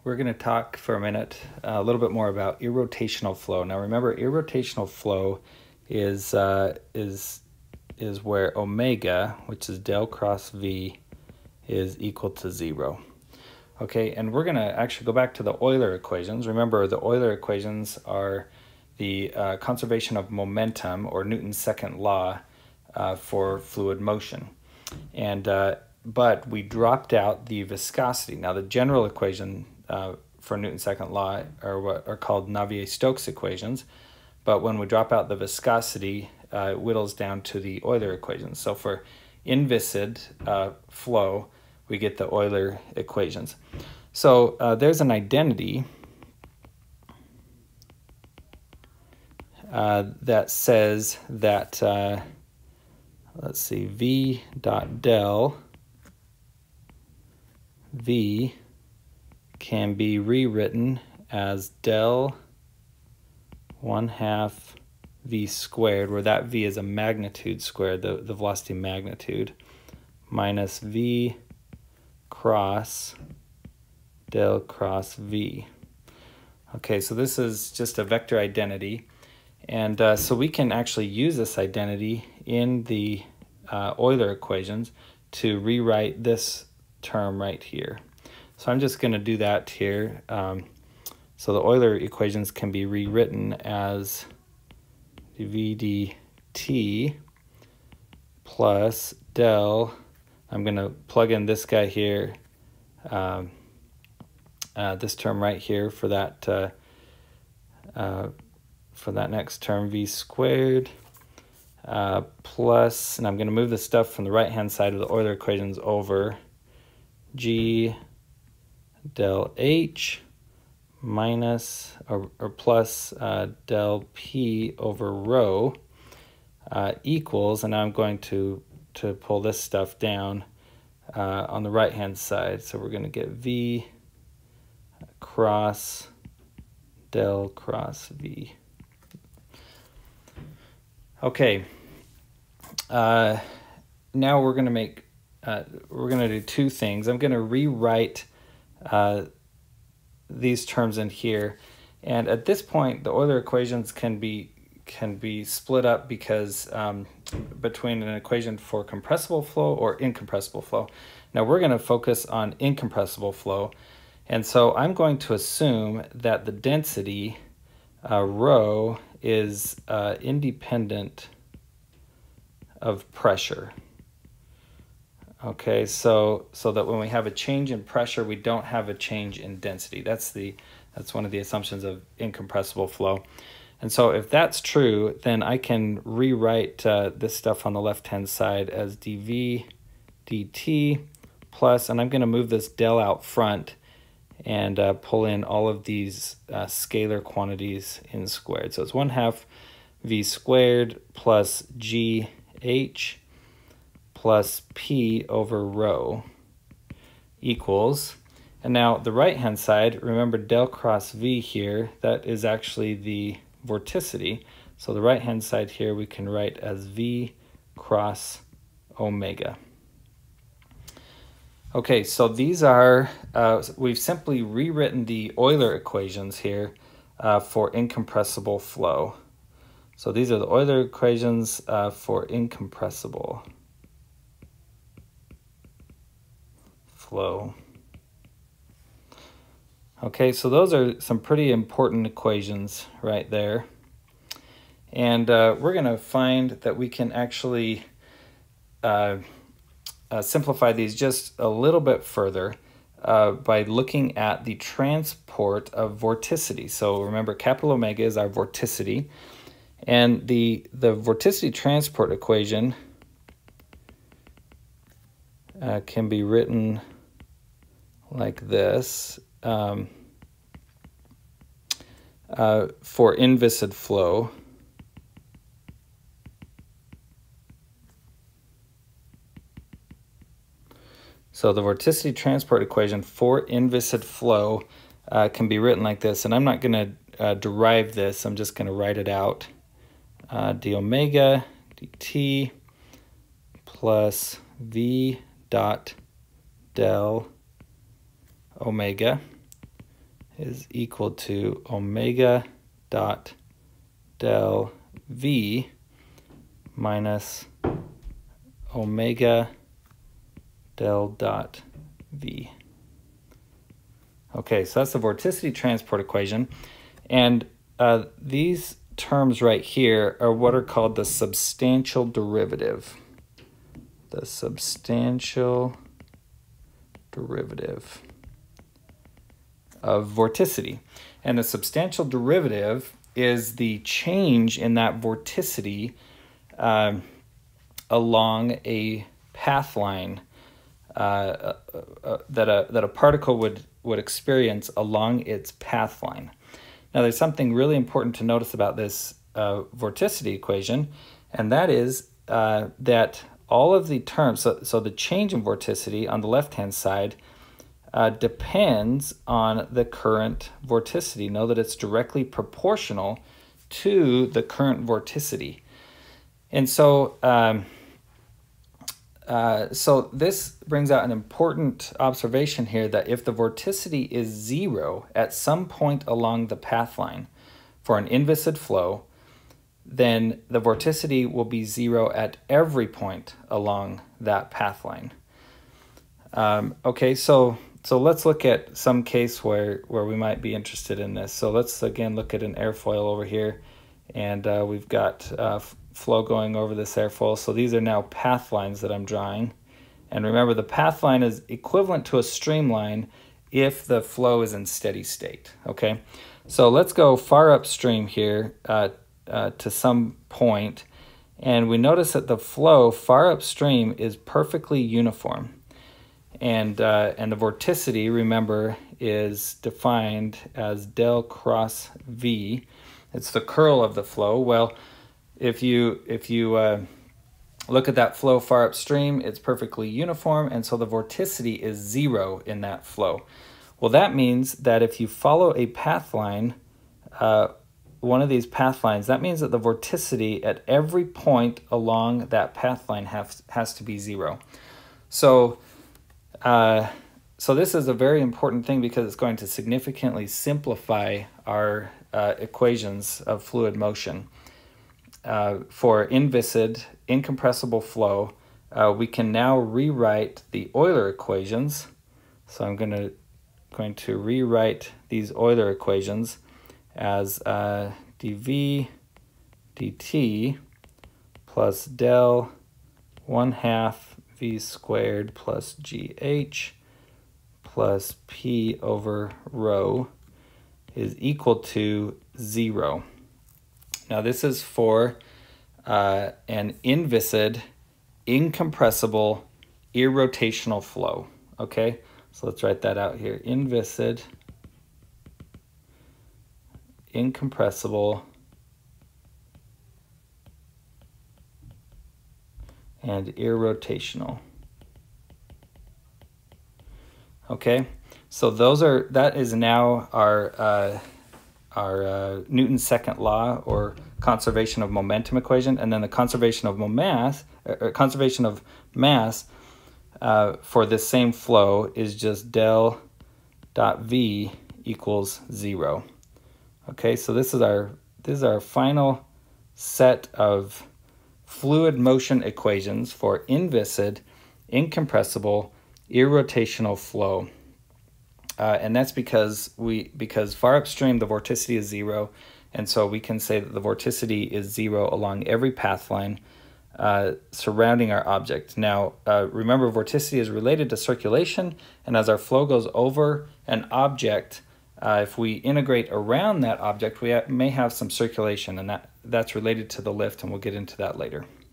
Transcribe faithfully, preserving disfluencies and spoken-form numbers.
we're going to talk for a minute uh, a little bit more about irrotational flow. Now remember, irrotational flow is uh, is is where omega, which is del cross v, is equal to zero. Okay, and we're going to actually go back to the Euler equations. Remember, the Euler equations are the uh, conservation of momentum, or Newton's second law, uh, for fluid motion. And uh, but we dropped out the viscosity. Now the general equation uh, for Newton's second law are what are called Navier-Stokes equations. But when we drop out the viscosity, uh, it whittles down to the Euler equations. So for inviscid uh, flow, we get the Euler equations. So uh, there's an identity uh, that says that, uh, let's see, v dot del v can be rewritten as del one half v squared, where that v is a magnitude squared, the, the velocity magnitude, minus v cross del cross v. Okay, so this is just a vector identity, and uh, so we can actually use this identity in the uh, Euler equations to rewrite this term right here. So I'm just going to do that here. Um, so the Euler equations can be rewritten as v dt plus del, I'm going to plug in this guy here, um, uh, this term right here for that uh, uh, for that next term, v squared, uh, plus, and I'm going to move the stuff from the right hand side of the Euler equations over, g del h minus or, or plus uh, del p over rho uh, equals, and now I'm going to to pull this stuff down uh, on the right hand side. So we're going to get v cross del cross v. Okay, uh, now we're going to make uh, we're going to do two things. I'm going to rewrite uh, these terms in here, and at this point the Euler equations can be can be split up because um, between an equation for compressible flow or incompressible flow. Now we're going to focus on incompressible flow, and so I'm going to assume that the density uh, rho is uh, independent of pressure. Okay, so so that when we have a change in pressure, we don't have a change in density. That's the that's one of the assumptions of incompressible flow. And so if that's true, then I can rewrite uh, this stuff on the left-hand side as dv dt plus, and I'm going to move this del out front and uh, pull in all of these uh, scalar quantities in squared. So it's one half v squared plus gh plus p over rho equals, and now the right hand side, remember del cross v here, that is actually the vorticity. So the right hand side here we can write as v cross omega. Okay, so these are, uh, we've simply rewritten the Euler equations here uh, for incompressible flow. So these are the Euler equations uh, for incompressible flow. Okay, so those are some pretty important equations right there. And uh, we're going to find that we can actually uh, uh, simplify these just a little bit further uh, by looking at the transport of vorticity. So remember, capital omega is our vorticity. And the, the vorticity transport equation uh, can be written like this. Um, uh, for inviscid flow, so the vorticity transport equation for inviscid flow uh, can be written like this, and I'm not going to uh, derive this, I'm just going to write it out. Uh, d omega dt plus v dot del omega is equal to omega dot del V minus omega del dot V. Okay, so that's the vorticity transport equation. And uh, these terms right here are what are called the substantial derivative. The substantial derivative of vorticity. And the substantial derivative is the change in that vorticity uh, along a path line uh, uh, uh, that, a, that a particle would, would experience along its path line. Now there's something really important to notice about this uh, vorticity equation, and that is uh, that all of the terms, so, so the change in vorticity on the left-hand side uh, depends on the current vorticity. Know that it's directly proportional to the current vorticity. And so, um, uh, so this brings out an important observation here, that if the vorticity is zero at some point along the path line for an inviscid flow, then the vorticity will be zero at every point along that path line. Um, okay, so so let's look at some case where, where we might be interested in this. So let's again look at an airfoil over here, and uh, we've got uh, flow going over this airfoil. So these are now path lines that I'm drawing. And remember, the path line is equivalent to a streamline if the flow is in steady state, okay? So let's go far upstream here uh, uh, to some point, and we notice that the flow far upstream is perfectly uniform. And, uh, and the vorticity, remember, is defined as del cross V. It's the curl of the flow. Well, if you, if you uh, look at that flow far upstream, it's perfectly uniform, and so the vorticity is zero in that flow. Well, that means that if you follow a path line, uh, one of these path lines, that means that the vorticity at every point along that path line has, has to be zero. So, uh, so this is a very important thing because it's going to significantly simplify our uh, equations of fluid motion. Uh, for inviscid, incompressible flow, uh, we can now rewrite the Euler equations. So I'm going to going to rewrite these Euler equations as uh, dv dt plus del one half v squared plus gh plus p over rho is equal to zero. Now this is for uh, an inviscid, incompressible, irrotational flow, okay? So let's write that out here. Inviscid, incompressible, and irrotational. Okay, so those are, that is now our uh, our uh, Newton's second law, or conservation of momentum equation, and then the conservation of mass, or conservation of mass uh, for this same flow is just del dot v equals zero. Okay, so this is our this is our final set of fluid motion equations for inviscid, incompressible, irrotational flow. Uh, and that's because we because far upstream the vorticity is zero, and so we can say that the vorticity is zero along every path line uh, surrounding our object. Now, uh, remember, vorticity is related to circulation, and as our flow goes over an object, uh, if we integrate around that object, we ha may have some circulation, and that, that's related to the lift, and we'll get into that later.